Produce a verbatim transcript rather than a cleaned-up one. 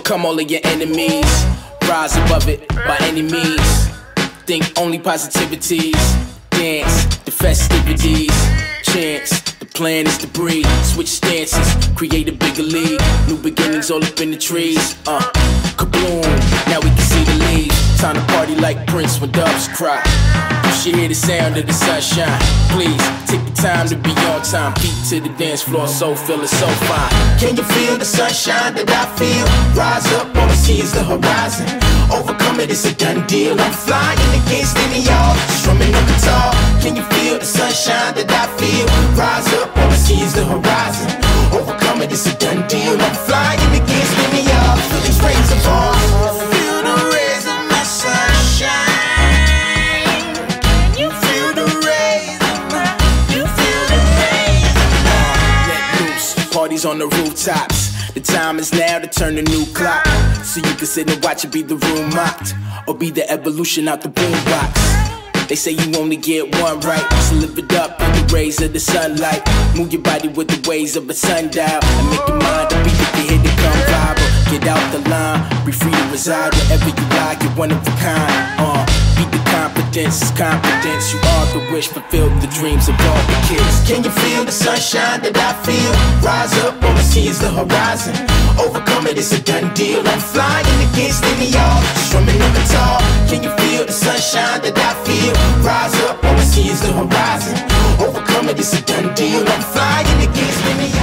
Overcome all of your enemies. Rise above it by any means. Think only positivities. Dance the festivities. Chance, the plan is to breathe. Switch stances, create a bigger league. New beginnings all up in the trees. Uh, kabloom, now we can see the leaves. Time to party like Prince when doves cry. You should hear the sound of the sunshine. Please, take the time to be on time. Feet to the dance floor, so feel it so fine. Can you feel the sunshine that I feel? Rise up, all I see is the horizon. Overcome it, it's a done deal. I'm flying against any y'all, strumming on guitar. Can you feel the sunshine that I feel? Rise up, all I see is the horizon. Overcome it, it's a done deal. I'm flying against any y'all, feelings rains of all. Feel the rays of my sunshine. Can you feel the rays of my, you feel the rays of my. Let loose, parties on the rooftops. The time is now to turn the new clock, so you can sit and watch it be the room mocked, or be the evolution out the boombox. They say you only get one right, so live it up in the rays of the sunlight. Move your body with the waves of a sundial, and make your mind up, if you hit it come viral. Get out the line, be free to reside wherever you lie. You're one of a kind. Uh, beat the competence, it's confidence. You are the wish, fulfill the dreams of all the kids. Can you feel the sunshine that I feel? Rise up, all I see is the horizon. Overcome it, it's a done deal. I'm flying against any y'all, strumming on guitar. Can you feel the sunshine that I feel? Rise up, all I see is the horizon. Overcome it, it's a done deal. I'm flying against any y'all.